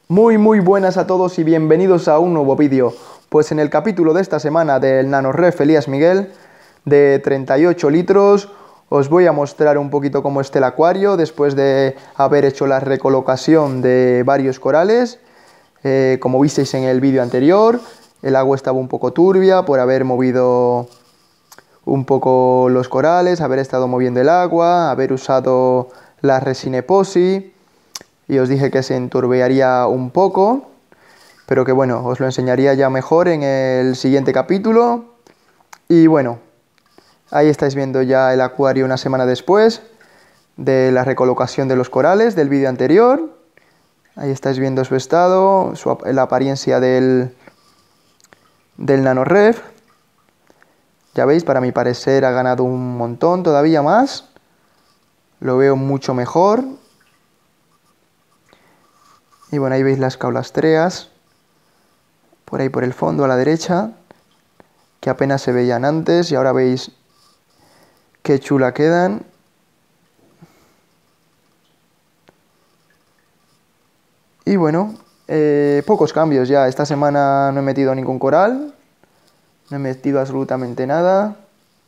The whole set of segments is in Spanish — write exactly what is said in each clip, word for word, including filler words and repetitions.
Muy muy buenas a todos y bienvenidos a un nuevo vídeo. Pues en el capítulo de esta semana del NanoRef Elías Miguel de treinta y ocho litros os voy a mostrar un poquito cómo está el acuario después de haber hecho la recolocación de varios corales. Eh, como visteis en el vídeo anterior, el agua estaba un poco turbia por haber movido un poco los corales, haber estado moviendo el agua, haber usado la resina epoxi. Y os dije que se enturbiaría un poco, pero que bueno, os lo enseñaría ya mejor en el siguiente capítulo. Y bueno, ahí estáis viendo ya el acuario una semana después de la recolocación de los corales del vídeo anterior. Ahí estáis viendo su estado, su, la apariencia del, del NanoRef. Ya veis, para mi parecer ha ganado un montón todavía más. Lo veo mucho mejor. Y bueno, ahí veis las caulastreas, por ahí por el fondo a la derecha, que apenas se veían antes y ahora veis qué chula quedan. Y bueno, eh, pocos cambios ya. Esta semana no he metido ningún coral, no he metido absolutamente nada.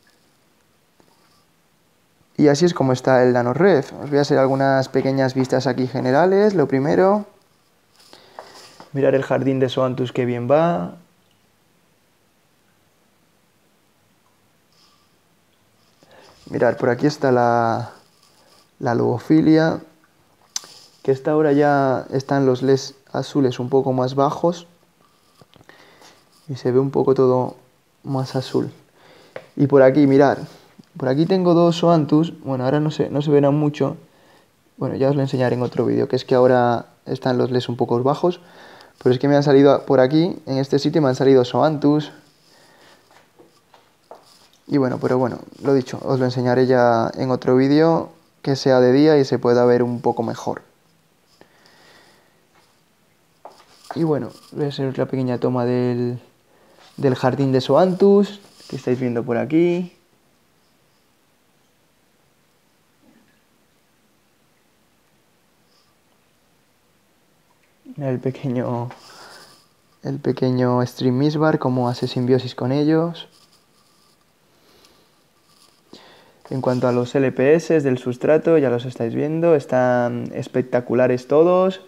Y así es como está el NanoRef. Os voy a hacer algunas pequeñas vistas aquí generales. Lo primero, mirar el jardín de Zoanthus que bien va. Mirad, por aquí está la, la lobofilia, que esta ahora ya están los L E S azules un poco más bajos y se ve un poco todo más azul. Y por aquí, mirad, por aquí tengo dos Zoanthus, bueno, ahora no se, no se verán mucho, bueno, ya os lo enseñaré en otro vídeo, que es que ahora están los L E S un poco bajos, pero es que me han salido por aquí, en este sitio me han salido Zoanthus. Y bueno, pero bueno, lo dicho, os lo enseñaré ya en otro vídeo que sea de día y se pueda ver un poco mejor. Y bueno, voy a hacer otra pequeña toma del, del jardín de Zoanthus, que estáis viendo por aquí. El pequeño, el pequeño Stream Misbar, cómo hace simbiosis con ellos. En cuanto a los L P S del sustrato, ya los estáis viendo, están espectaculares todos.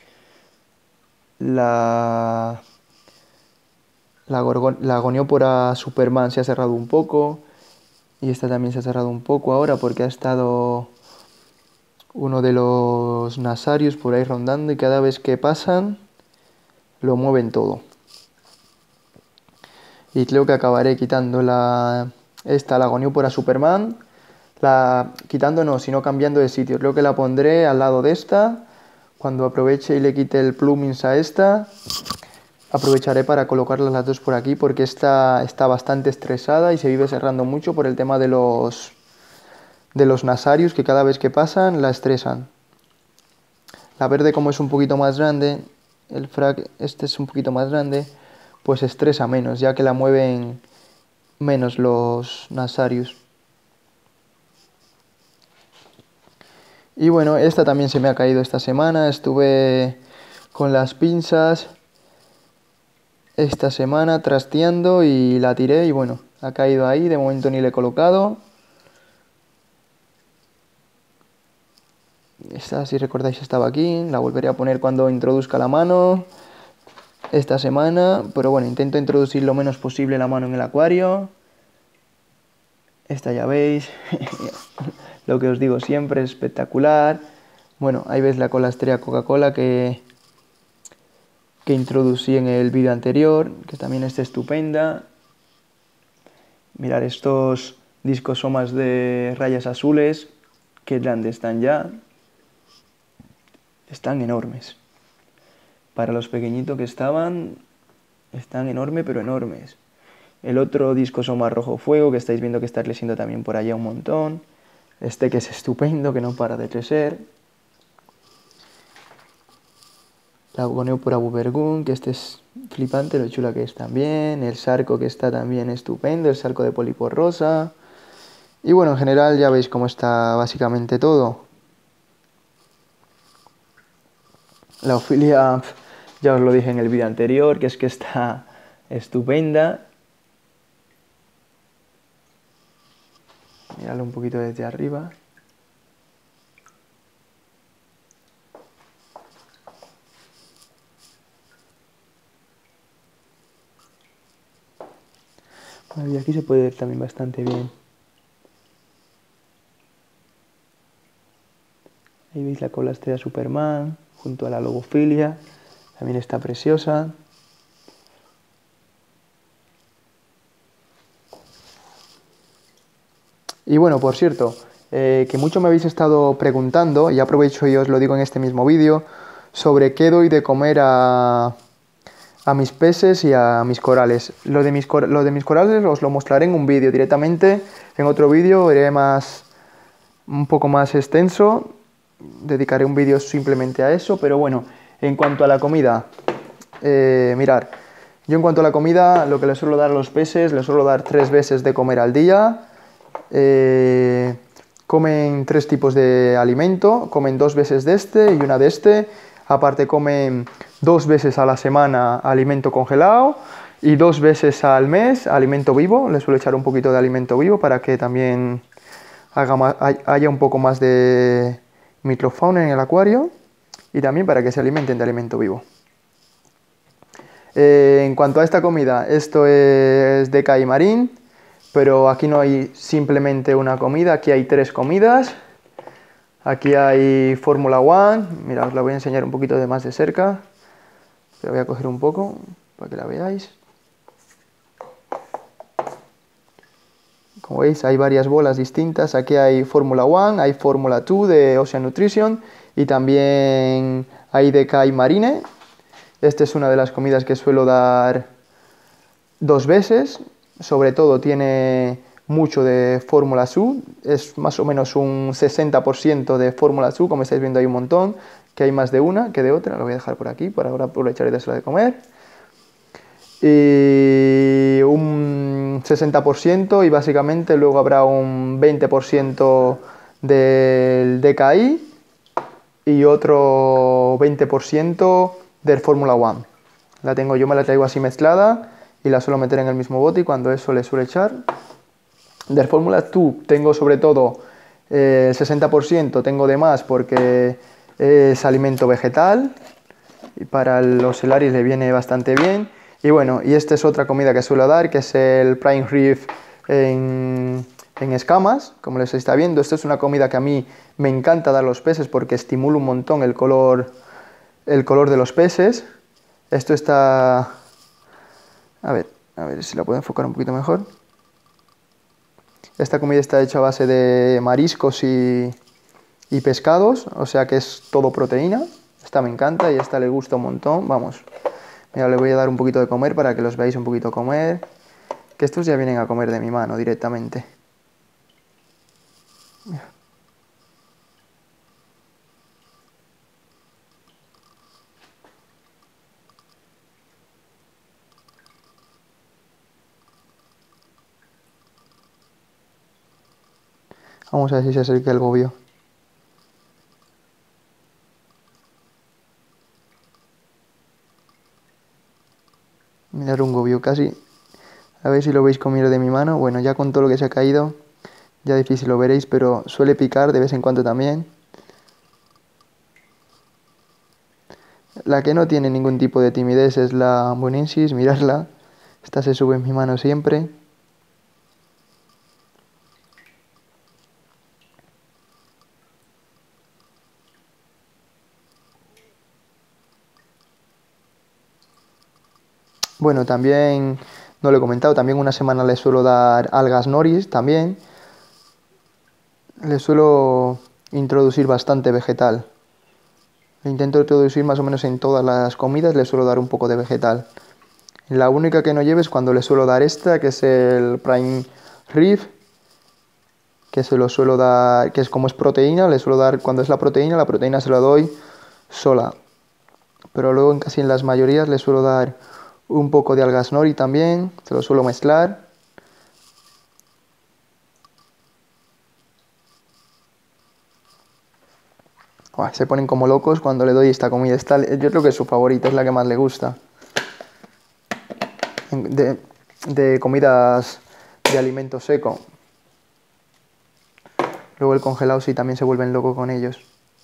La, la, la Goniopora Superman se ha cerrado un poco. Y esta también se ha cerrado un poco ahora porque ha estado uno de los Nasarius por ahí rondando y cada vez que pasan lo mueven todo. Y creo que acabaré quitando la, esta, la Goniopora Superman. La, quitando no, sino cambiando de sitio. Creo que la pondré al lado de esta. Cuando aproveche y le quite el plumins a esta, aprovecharé para colocarlas las dos por aquí porque esta está bastante estresada y se vive cerrando mucho por el tema de los, de los Nasarius, que cada vez que pasan la estresan. La verde, como es un poquito más grande, el frag este es un poquito más grande, pues estresa menos, ya que la mueven menos los Nasarius. Y bueno, esta también se me ha caído esta semana. Estuve con las pinzas esta semana trasteando y la tiré y bueno, ha caído ahí. De momento ni le he colocado. Esta, si recordáis, estaba aquí. La volveré a poner cuando introduzca la mano esta semana. Pero bueno, intento introducir lo menos posible la mano en el acuario. Esta ya veis. Lo que os digo siempre, es espectacular. Bueno, ahí ves la colastrea Coca-Cola que, que introducí en el vídeo anterior, que también está estupenda. Mirad estos discosomas de rayas azules, qué grandes están ya. Están enormes. Para los pequeñitos que estaban, están enormes, pero enormes. El otro discosoma rojo fuego, que estáis viendo que está creciendo también por allá un montón. Este que es estupendo, que no para de crecer. La Goniopora Bubergún, que este es flipante, lo chula que es también. El Sarco, que está también estupendo, el Sarco de pólipo rosa. Y bueno, en general ya veis cómo está básicamente todo. La Ophilia Ya os lo dije en el vídeo anterior, que es que está estupenda. Miradlo un poquito desde arriba. Y aquí se puede ver también bastante bien. Ahí veis la cola estrella Superman, junto a la logofilia. También está preciosa. Y bueno, por cierto, eh, que mucho me habéis estado preguntando, y aprovecho y os lo digo en este mismo vídeo, sobre qué doy de comer a, a mis peces y a mis corales. Lo de mis, cor lo de mis corales os lo mostraré en un vídeo directamente. En otro vídeo iré más, un poco más extenso, dedicaré un vídeo simplemente a eso, pero bueno, en cuanto a la comida, eh, mirad, yo en cuanto a la comida, lo que les suelo dar a los peces, les suelo dar tres veces de comer al día. Eh, comen tres tipos de alimento, comen dos veces de este y una de este, aparte comen dos veces a la semana alimento congelado y dos veces al mes alimento vivo. Les suelo echar un poquito de alimento vivo para que también haga más, haya un poco más de microfauna en el acuario y también para que se alimenten de alimento vivo. Eh, en cuanto a esta comida, esto es de caimarín, pero aquí no hay simplemente una comida, aquí hay tres comidas. Aquí hay Fórmula One, mira, os la voy a enseñar un poquito de más de cerca. La voy a coger un poco para que la veáis. Como veis, hay varias bolas distintas. Aquí hay Fórmula One, hay Fórmula dos de Ocean Nutrition y también hay de Kai Marine. Esta es una de las comidas que suelo dar dos veces. Sobre todo tiene mucho de Fórmula Sud, es más o menos un sesenta por ciento de Fórmula Sud, como estáis viendo hay un montón, que hay más de una que de otra. Lo voy a dejar por aquí, para ahora aprovechar y dársela de comer. Y un sesenta por ciento y básicamente luego habrá un veinte por ciento del D K I y otro veinte por ciento del Fórmula One. La tengo, yo me la traigo así mezclada y la suelo meter en el mismo bote y cuando eso le suelo echar. Del Fórmula dos tengo sobre todo eh, el sesenta por ciento tengo de más porque es alimento vegetal y para los helaris le viene bastante bien. Y bueno, y esta es otra comida que suelo dar, que es el prime rib en, en escamas, como les está viendo. Esto es una comida que a mí me encanta dar a los peces porque estimula un montón el color, el color de los peces. Esto está... A ver, a ver si la puedo enfocar un poquito mejor. Esta comida está hecha a base de mariscos y, y pescados, o sea que es todo proteína. Esta me encanta y esta le gusta un montón, vamos. Mira, le voy a dar un poquito de comer para que los veáis un poquito comer. Que estos ya vienen a comer de mi mano directamente. Mira. Vamos a ver si se acerca el gobio. Mirad un gobio casi. A ver si lo veis comiendo de mi mano. Bueno, ya con todo lo que se ha caído, ya difícil lo veréis, pero suele picar de vez en cuando también. La que no tiene ningún tipo de timidez es la Bonensis, miradla. Esta se sube en mi mano siempre. Bueno, también, no lo he comentado, también una semana le suelo dar algas noris también. Le suelo introducir bastante vegetal. Le intento introducir más o menos en todas las comidas, le suelo dar un poco de vegetal. La única que no lleve es cuando le suelo dar esta, que es el prime rib, que se lo suelo dar, que es como es proteína, le suelo dar, cuando es la proteína, la proteína se la doy sola. Pero luego en casi en las mayorías le suelo dar un poco de algas nori también, se lo suelo mezclar. Uah, se ponen como locos cuando le doy esta comida. Esta, yo creo que es su favorita, es la que más le gusta. De, de comidas de alimento seco. Luego el congelado sí también se vuelven locos con ellos.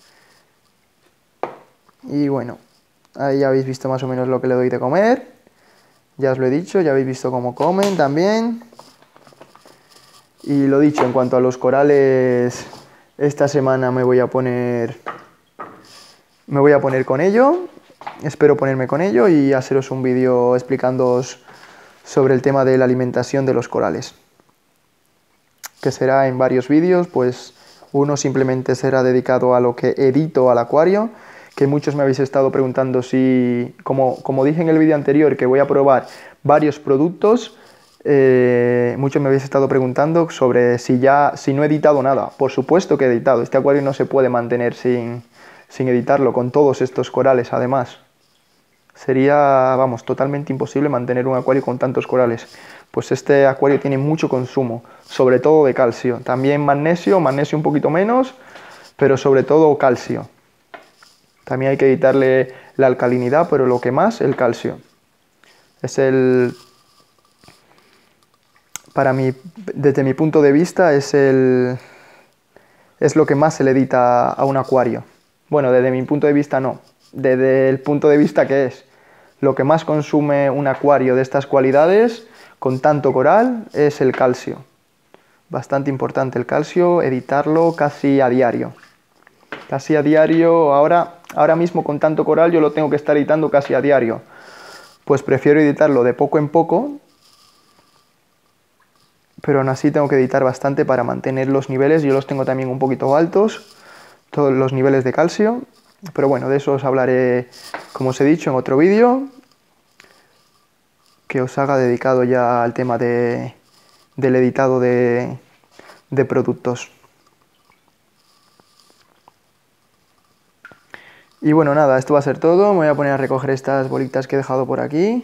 Y bueno, ahí ya habéis visto más o menos lo que le doy de comer. Ya os lo he dicho, ya habéis visto cómo comen también. Y lo dicho, en cuanto a los corales, esta semana me voy a poner... Me voy a poner con ello. Espero ponerme con ello y haceros un vídeo explicándoos sobre el tema de la alimentación de los corales. Que será en varios vídeos, pues uno simplemente será dedicado a lo que edito al acuario, que muchos me habéis estado preguntando si, como, como dije en el vídeo anterior, que voy a probar varios productos, eh, muchos me habéis estado preguntando sobre si ya, si no he editado nada. Por supuesto que he editado, este acuario no se puede mantener sin, sin editarlo, con todos estos corales además. Sería, vamos, totalmente imposible mantener un acuario con tantos corales. Pues este acuario tiene mucho consumo, sobre todo de calcio. También magnesio, magnesio un poquito menos, pero sobre todo calcio. También hay que evitarle la alcalinidad, pero lo que más, el calcio. Es el... Para mí, desde mi punto de vista, es el... es lo que más se le edita a un acuario. Bueno, desde mi punto de vista no. Desde el punto de vista que es lo que más consume un acuario de estas cualidades, con tanto coral, es el calcio. Bastante importante el calcio, editarlo casi a diario. Casi a diario, ahora, ahora mismo con tanto coral yo lo tengo que estar editando casi a diario. Pues prefiero editarlo de poco en poco, pero aún así tengo que editar bastante para mantener los niveles. Yo los tengo también un poquito altos, todos los niveles de calcio. Pero bueno, de eso os hablaré, como os he dicho, en otro vídeo que os haga dedicado ya al tema de, del editado de, de productos. Y bueno, nada, esto va a ser todo. Me voy a poner a recoger estas bolitas que he dejado por aquí.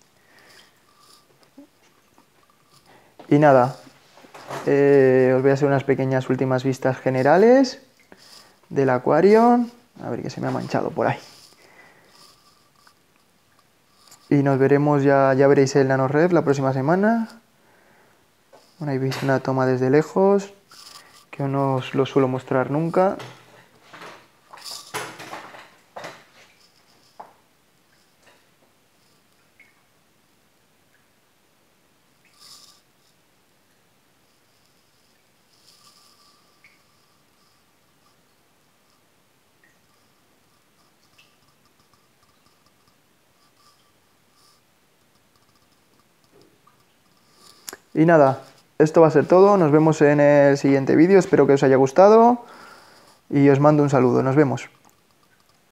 Y nada, eh, os voy a hacer unas pequeñas últimas vistas generales del acuario. A ver, que se me ha manchado por ahí. Y nos veremos, ya, ya veréis el NanoRef la próxima semana. Bueno, ahí veis una toma desde lejos, que no os lo suelo mostrar nunca. Y nada, esto va a ser todo. Nos vemos en el siguiente vídeo. Espero que os haya gustado y os mando un saludo. Nos vemos.